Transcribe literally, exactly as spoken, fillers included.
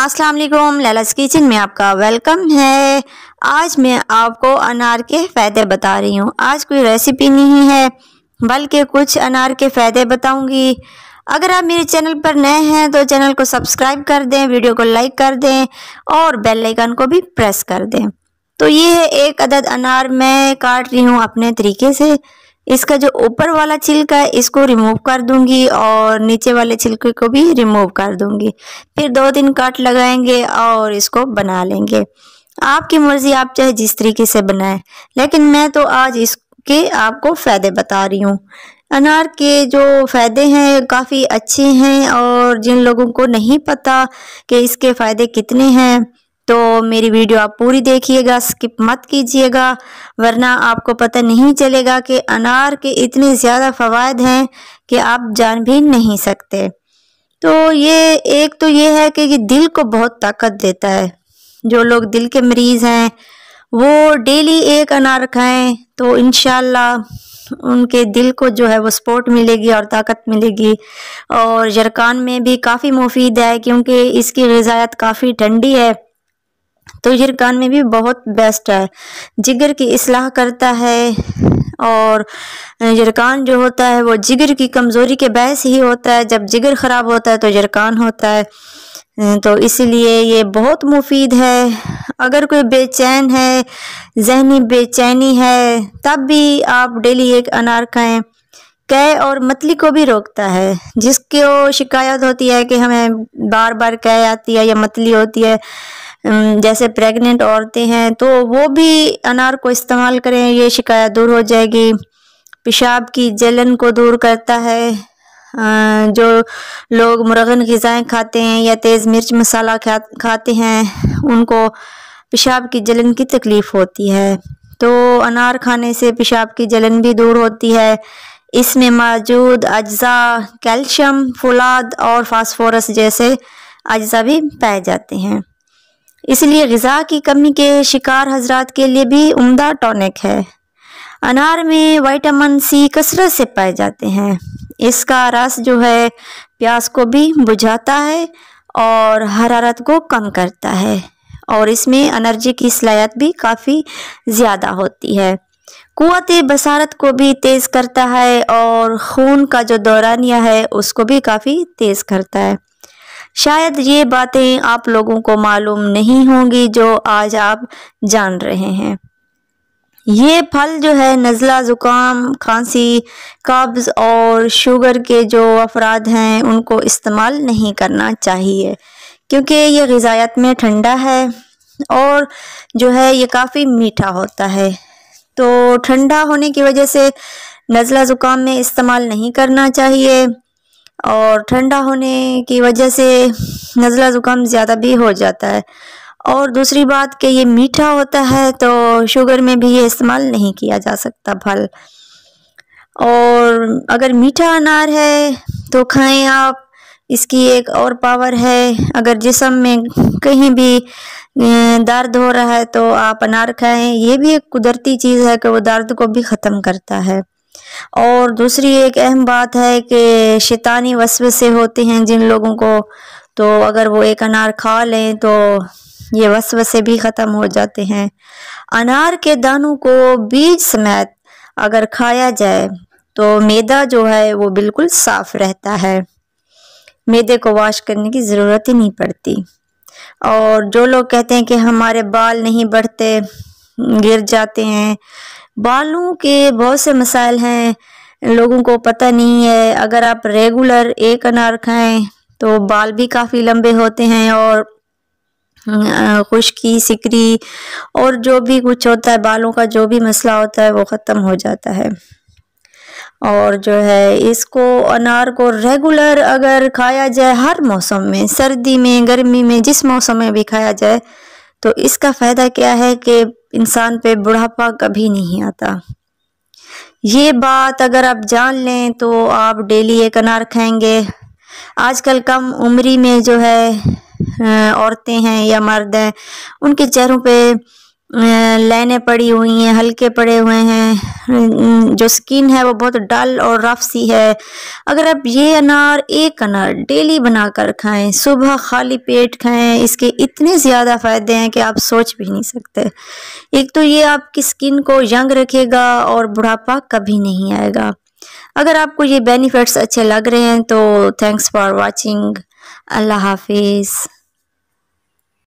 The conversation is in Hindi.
अस्सलाम वालेकुम, लैलास किचन में आपका वेलकम है। आज मैं आपको अनार के फ़ायदे बता रही हूँ। आज कोई रेसिपी नहीं है बल्कि कुछ अनार के फ़ायदे बताऊँगी। अगर आप मेरे चैनल पर नए हैं तो चैनल को सब्सक्राइब कर दें, वीडियो को लाइक कर दें और बेल आइकन को भी प्रेस कर दें। तो ये है एक अदद अनार, मैं काट रही हूँ अपने तरीके से। इसका जो ऊपर वाला छिलका है इसको रिमूव कर दूंगी और नीचे वाले छिलके को भी रिमूव कर दूंगी। फिर दो तीन काट लगाएंगे और इसको बना लेंगे। आपकी मर्जी, आप चाहे जिस तरीके से बनाएं, लेकिन मैं तो आज इसके आपको फ़ायदे बता रही हूँ। अनार के जो फ़ायदे हैं काफ़ी अच्छे हैं और जिन लोगों को नहीं पता कि इसके फ़ायदे कितने हैं तो मेरी वीडियो आप पूरी देखिएगा, स्किप मत कीजिएगा, वरना आपको पता नहीं चलेगा कि अनार के इतने ज़्यादा फ़वाद हैं कि आप जान भी नहीं सकते। तो ये एक तो ये है कि ये दिल को बहुत ताकत देता है। जो लोग दिल के मरीज़ हैं वो डेली एक अनार खाएं तो इंशाल्लाह उनके दिल को जो है वो सपोर्ट मिलेगी और ताकत मिलेगी। और जरकान में भी काफ़ी मुफीद है क्योंकि इसकी ग़िज़ायत काफ़ी ठंडी है, तो जरकान में भी बहुत बेस्ट है। जिगर की इस्लाह करता है और जरकान जो होता है वो जिगर की कमज़ोरी के बायस ही होता है। जब जिगर ख़राब होता है तो जरकान होता है, तो इसलिए ये बहुत मुफीद है। अगर कोई बेचैन है, जहनी बेचैनी है, तब भी आप डेली एक अनार खाएं। कै और मतली को भी रोकता है। जिसको शिकायत होती है कि हमें बार बार कै आती है या मतली होती है, जैसे प्रेग्नेंट औरतें हैं, तो वो भी अनार को इस्तेमाल करें, ये शिकायत दूर हो जाएगी। पेशाब की जलन को दूर करता है। जो लोग मुरगन ग़िज़ाएँ खाते हैं या तेज़ मिर्च मसाला खा खाते हैं उनको पेशाब की जलन की तकलीफ़ होती है, तो अनार खाने से पेशाब की जलन भी दूर होती है। इसमें मौजूद अज्जा कैल्शियम, फुलाद और फास्फोरस जैसे अज्जा भी पाए जाते हैं, इसलिए ग़िज़ा की कमी के शिकार हजरात के लिए भी उम्दा टॉनिक है। अनार में विटामिन सी कसरत से पाए जाते हैं। इसका रस जो है प्यास को भी बुझाता है और हरारत को कम करता है और इसमें एनर्जी की सलाहियत भी काफ़ी ज़्यादा होती है। कुव्वत बसारत को भी तेज़ करता है और खून का जो दौरानिया है उसको भी काफ़ी तेज़ करता है। शायद ये बातें आप लोगों को मालूम नहीं होंगी जो आज आप जान रहे हैं। ये फल जो है नज़ला, ज़ुकाम, खांसी, कब्ज़ और शुगर के जो अफराद हैं उनको इस्तेमाल नहीं करना चाहिए क्योंकि ये ग़िज़ायत में ठंडा है और जो है ये काफ़ी मीठा होता है। तो ठंडा होने की वजह से नज़ला ज़ुकाम में इस्तेमाल नहीं करना चाहिए और ठंडा होने की वजह से नज़ला ज़ुकाम ज़्यादा भी हो जाता है। और दूसरी बात कि ये मीठा होता है तो शुगर में भी ये इस्तेमाल नहीं किया जा सकता फल। और अगर मीठा अनार है तो खाएं आप। इसकी एक और पावर है, अगर जिस्म में कहीं भी दर्द हो रहा है तो आप अनार खाएं। ये भी एक कुदरती चीज़ है कि वो दर्द को भी ख़त्म करता है। और दूसरी एक अहम बात है कि शैतानी वसवसे होते हैं जिन लोगों को, तो अगर वो एक अनार खा लें तो ये वसवसे भी ख़त्म हो जाते हैं। अनार के दानों को बीज समेत अगर खाया जाए तो मैदा जो है वो बिल्कुल साफ़ रहता है, मैदे को वॉश करने की ज़रूरत ही नहीं पड़ती। और जो लोग कहते हैं कि हमारे बाल नहीं बढ़ते, गिर जाते हैं, बालों के बहुत से मसाइल हैं, लोगों को पता नहीं है। अगर आप रेगुलर एक अनार खाएं तो बाल भी काफ़ी लंबे होते हैं और खुश्की, सिकरी और जो भी कुछ होता है, बालों का जो भी मसला होता है वो ख़त्म हो जाता है। और जो है इसको अनार को रेगुलर अगर खाया जाए हर मौसम में, सर्दी में, गर्मी में, जिस मौसम में भी खाया जाए तो इसका फ़ायदा क्या है कि इंसान पे बुढ़ापा कभी नहीं आता। ये बात अगर आप जान लें तो आप डेली एक अनार खाएंगे। आजकल कम उम्री में जो है औरतें हैं या मर्द हैं उनके चेहरों पे लाइनें पड़ी हुई हैं, हल्के पड़े हुए हैं, जो स्किन है वो बहुत डल और रफ सी है। अगर आप ये अनार एक अनार डेली बनाकर खाएं, सुबह खाली पेट खाएं, इसके इतने ज़्यादा फ़ायदे हैं कि आप सोच भी नहीं सकते। एक तो ये आपकी स्किन को यंग रखेगा और बुढ़ापा कभी नहीं आएगा। अगर आपको ये बेनिफिट्स अच्छे लग रहे हैं तो थैंक्स फॉर वॉचिंग। अल्लाह हाफिज़।